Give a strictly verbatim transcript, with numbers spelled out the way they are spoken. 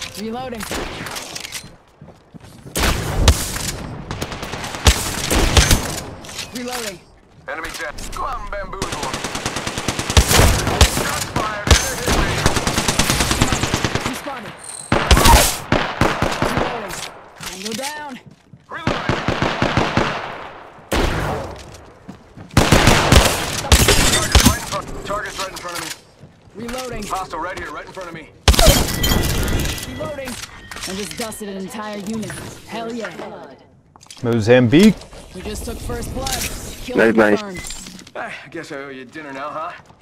Reloading. Reloading. Enemy jet. Come bamboozle. Shots fired. Hit me. Responding. Reloading. Tango down. Reloading. Target's right in front. Target's right in front of me. Reloading. Hostile right here, right in front of me. Reloading. I just dusted an entire unit. Hell yeah. Mozambique. We just took first blood. Kill Nice, nice. confirmed. I guess I owe you dinner now, huh?